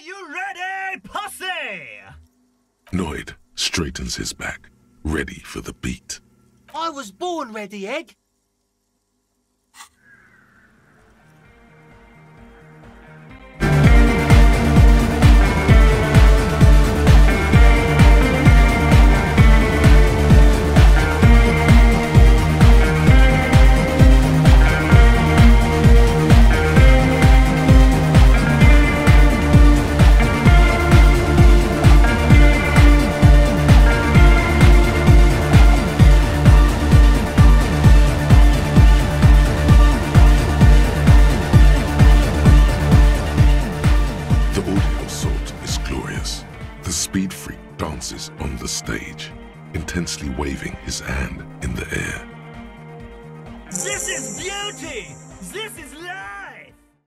you ready, posse? Noid straightens his back, ready for the beat. I was born ready, Egg. The speed freak dances on the stage, intensely waving his hand in the air. This is beauty! This is